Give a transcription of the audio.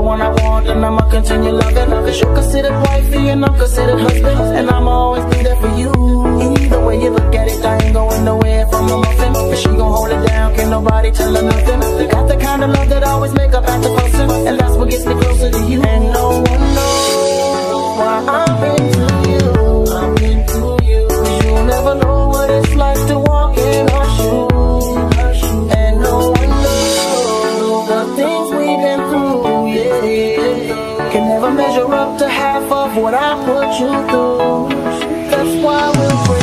one I want, and I'ma continue loving. Cause you're considered wifey and I'm considered husband, and I'ma always be there for you. Either way you look at it, I ain't going nowhere from a muffin. But she gon' hold it down, can't nobody tell her nothing. Got the kind of love that always make up after fussing, and that's what gets me closer to you. And no one knows why I'm into you. I'm into you. Cause you'll never know what it's like to walk in her shoes. And no one knows the things we've been through, yeah. Can never measure up to half of what I put you through. That's why we'll